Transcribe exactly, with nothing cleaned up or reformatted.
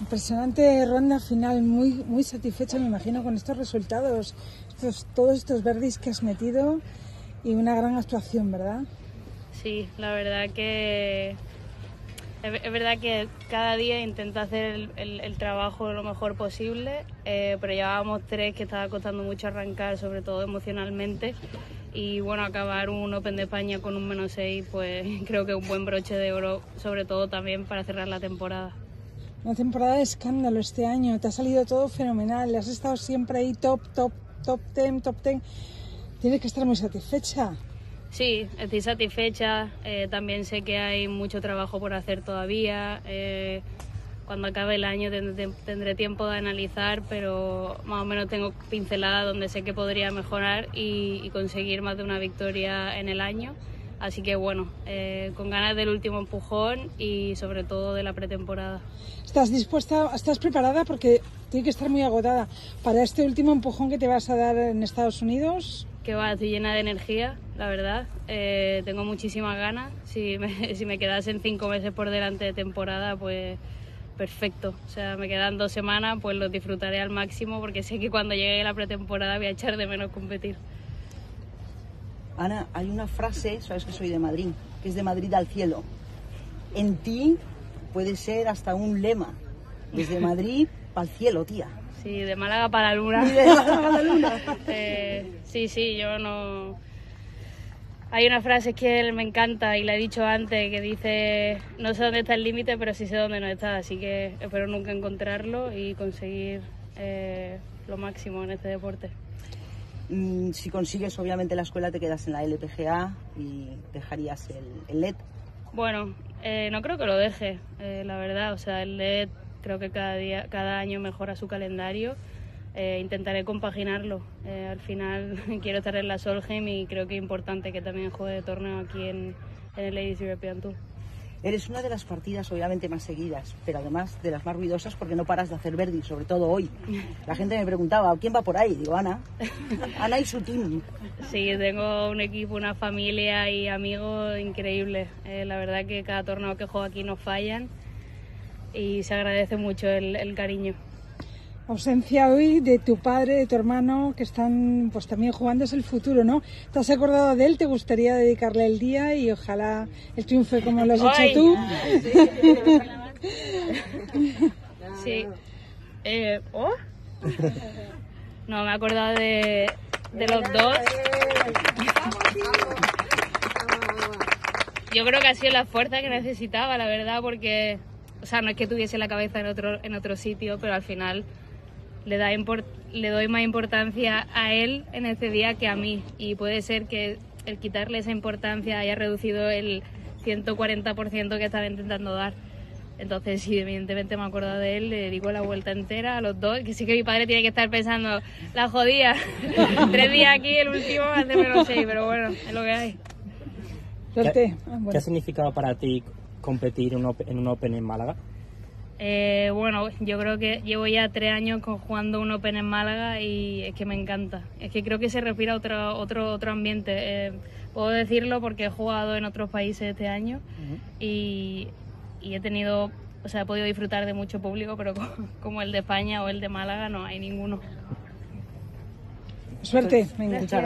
Impresionante ronda final, muy, muy satisfecha me imagino con estos resultados, estos, todos estos birdies que has metido y una gran actuación, ¿verdad? Sí, la verdad que es verdad que cada día intento hacer el, el, el trabajo lo mejor posible, eh, pero llevábamos tres que estaba costando mucho arrancar, sobre todo emocionalmente, y bueno, acabar un Open de España con un menos seis, pues creo que es un buen broche de oro, sobre todo también para cerrar la temporada. Una temporada de escándalo este año, te ha salido todo fenomenal, has estado siempre ahí top, top, top ten, top ten. Tienes que estar muy satisfecha. Sí, estoy satisfecha, eh, también sé que hay mucho trabajo por hacer todavía, eh, cuando acabe el año tendré, tendré tiempo de analizar, pero más o menos tengo pinceladas donde sé que podría mejorar y, y conseguir más de una victoria en el año. Así que bueno, eh, con ganas del último empujón y sobre todo de la pretemporada. ¿Estás dispuesta, estás preparada? Porque tiene que estar muy agotada para este último empujón que te vas a dar en Estados Unidos. Que va, estoy llena de energía, la verdad. Eh, tengo muchísimas ganas. Si me, si me quedasen cinco meses por delante de temporada, pues perfecto. O sea, me quedan dos semanas, pues los disfrutaré al máximo porque sé que cuando llegue la pretemporada voy a echar de menos competir. Ana, hay una frase, sabes que soy de Madrid, que es de Madrid al cielo. En ti puede ser hasta un lema, desde Madrid para el cielo, tía. Sí, de Málaga para la luna. De Málaga para la luna. eh, sí, sí, yo no... Hay una frase que me encanta y la he dicho antes, que dice: no sé dónde está el límite, pero sí sé dónde no está, así que espero nunca encontrarlo y conseguir eh, lo máximo en este deporte. Si consigues, obviamente, la escuela, te quedas en la L P G A y dejarías el, el L E D. Bueno, eh, no creo que lo deje, eh, la verdad. O sea, el L E D creo que cada día, cada año mejora su calendario. Eh, intentaré compaginarlo. Eh, al final quiero estar en la Solheim y creo que es importante que también juegue torneo aquí en, en el Ladies European Tour. Eres una de las partidas obviamente más seguidas, pero además de las más ruidosas porque no paras de hacer birdies, sobre todo hoy. La gente me preguntaba, ¿quién va por ahí? Digo, Ana. Ana y su team. Sí, tengo un equipo, una familia y amigos increíbles. Eh, la verdad que cada torneo que juego aquí no fallan y se agradece mucho el, el cariño. Ausencia hoy de tu padre, de tu hermano, que están pues también jugándose el futuro, ¿no? ¿Te has acordado de él? ¿Te gustaría dedicarle el día y ojalá él triunfe como lo has hecho ¡Ay! tú? Sí. Eh, ¿oh? No, me he acordado de, de los dos. Yo creo que ha sido la fuerza que necesitaba, la verdad, porque, o sea, no es que tuviese la cabeza en otro, en otro sitio, pero al final le, da import, le doy más importancia a él en ese día que a mí. Y puede ser que el quitarle esa importancia haya reducido el ciento cuarenta por ciento que estaba intentando dar. Entonces, sí, evidentemente me acuerdo de él, le dedico la vuelta entera a los dos, que sí que mi padre tiene que estar pensando, la jodía, tres días aquí, el último, hace menos seis, pero bueno, es lo que hay. ¿Qué, ¿Qué ha significado para ti competir en un Open en, un open en Málaga? Eh, bueno, yo creo que llevo ya tres años jugando un Open en Málaga y es que me encanta. Es que creo que se respira otro otro otro ambiente. Eh, puedo decirlo porque he jugado en otros países este año uh-huh. y, y he tenido, o sea, he podido disfrutar de mucho público, pero como el de España o el de Málaga no hay ninguno. Suerte. Venga.